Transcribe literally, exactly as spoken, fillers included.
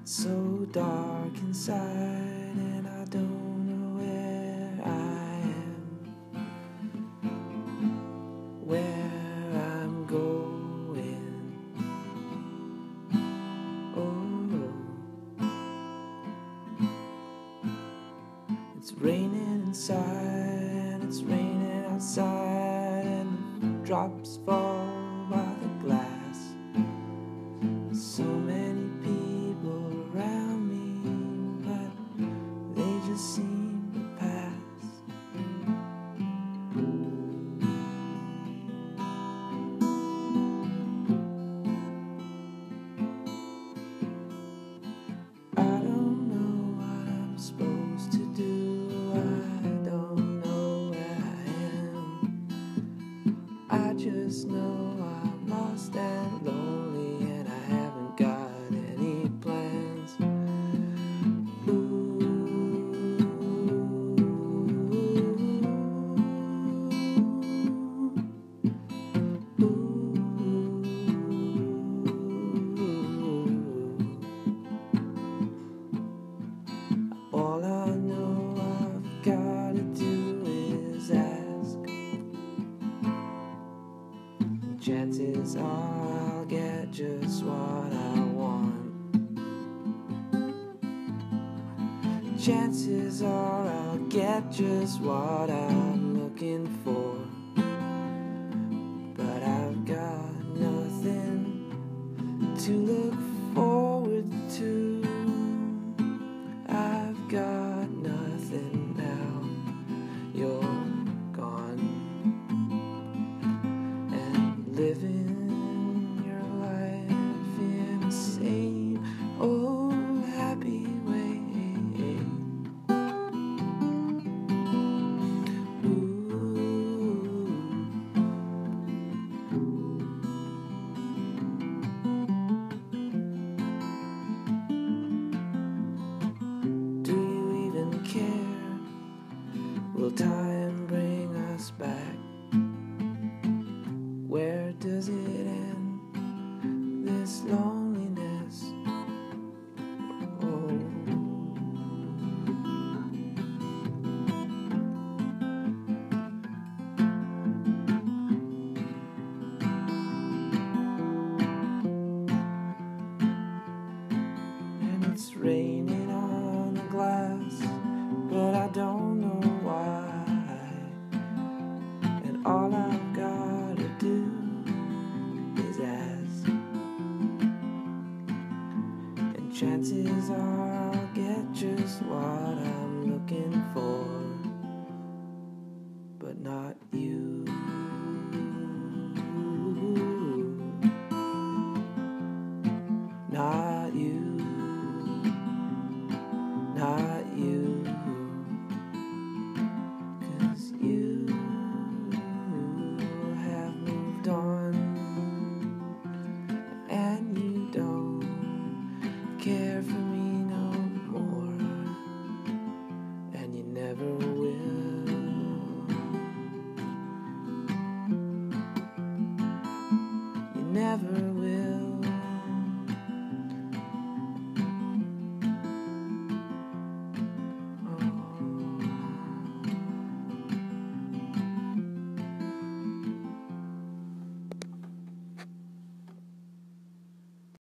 so dark inside, and I don't know where I am, where I'm going. Oh, it's raining inside, it's raining outside, and the drops fall by the glass. So many people around me, but they just seem to pass. I don't know what I'm supposed to do. I don't know where I am. I just know I'm lost and lonely, and I haven't got any plans. Ooh, ooh. All I know I've gotta do is ask. Chances are I'll get just what I want. Chances are I'll get just what I'm looking for. But I've got nothing to look forward to. I've got nothing now. You're gone. Living your life in the same old happy way. Ooh. Do you even care? Will time bring us back? Where does it end, this loneliness? Oh, and it's raining on the glass, but I don't know why. And all I've gotta do is ask, and chances are I'll get just what I'm looking for, but not you.